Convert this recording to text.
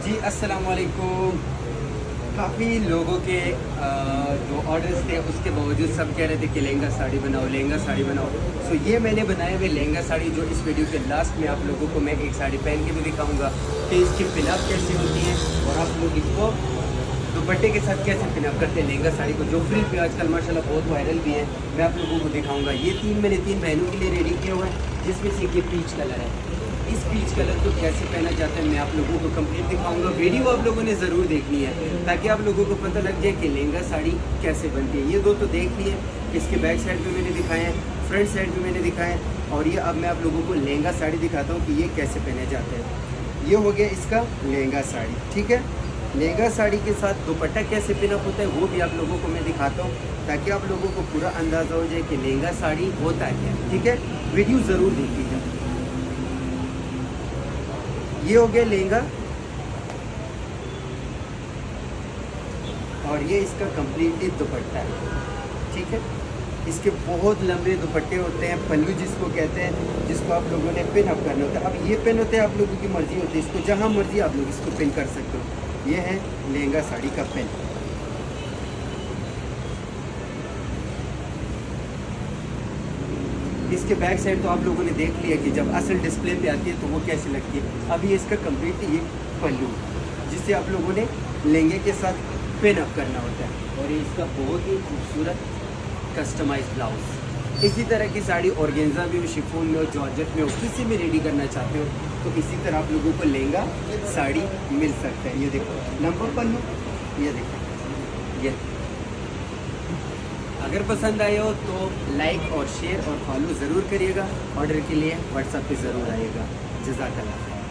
जी अस्सलाम वालेकुम। काफ़ी लोगों के जो ऑर्डर्स थे उसके बावजूद सब कह रहे थे कि लहंगा साड़ी बनाओ, लहंगा साड़ी बनाओ। सो ये मैंने बनाए हुए लहंगा साड़ी, जो इस वीडियो के लास्ट में आप लोगों को मैं एक साड़ी पहन के भी दिखाऊंगा कि इसकी पिनअप कैसी होती है और आप लोग इसको दुपट्टे के साथ कैसे पिनअप करते हैं लहंगा साड़ी को, जो फ्री पे आजकल माशाल्लाह बहुत वायरल भी है। मैं आप लोगों को दिखाऊंगा। ये मैंने तीन बहनों के लिए रेडी किया हुआ है, जिसमें से ये पीच कलर है। इस पीच कलर को कैसे पहना जाता है मैं आप लोगों को कंप्लीट दिखाऊंगा। वीडियो आप लोगों ने ज़रूर देखनी है ताकि आप लोगों को पता लग जाए कि लहंगा साड़ी कैसे बनती है। ये दो तो देख लिए, इसके बैक साइड पे मैंने दिखाए हैं, फ्रंट साइड पे मैंने दिखाए हैं, और ये अब मैं आप लोगों को लहंगा साड़ी दिखाता हूँ कि ये कैसे पहने जाते हैं। ये हो गया इसका लहंगा साड़ी, ठीक है। लहंगा साड़ी के साथ दुपट्टा कैसे पिनअप होता है वो भी आप लोगों को मैं दिखाता हूँ ताकि आप लोगों को पूरा अंदाज़ा हो जाए कि लहंगा साड़ी होता है क्या, ठीक है। वीडियो ज़रूर देख लीजिए। ये हो गया लहंगा और ये इसका कंप्लीटली दुपट्टा है, ठीक है। इसके बहुत लंबे दुपट्टे होते हैं, पल्लू जिसको कहते हैं, जिसको आप लोगों ने पिन अप करना होता है। अब ये पिन होते हैं आप लोगों की मर्जी होती है, इसको जहाँ मर्जी आप लोग इसको पिन कर सकते हो। ये है लहंगा साड़ी का पिन। इसके बैक साइड तो आप लोगों ने देख लिया कि जब असल डिस्प्ले पे आती है तो वो कैसी लगती है। अभी इसका कंप्लीट ये पल्लू जिसे आप लोगों ने लहंगे के साथ पिन अप करना होता है, और ये इसका बहुत ही खूबसूरत कस्टमाइज ब्लाउज। इसी तरह की साड़ी ऑर्गेन्जा में हो, शिफॉन में हो, जॉर्जेट में हो, किसी में रेडी करना चाहते हो तो इसी तरह आप लोगों को लहंगा साड़ी मिल सकता है। ये देखो लंबा पल्लू, ये देखो। ये अगर पसंद आए हो तो लाइक और शेयर और फॉलो ज़रूर करिएगा। ऑर्डर के लिए व्हाट्सएप पे ज़रूर आइएगा। जज़ाकल्लाह।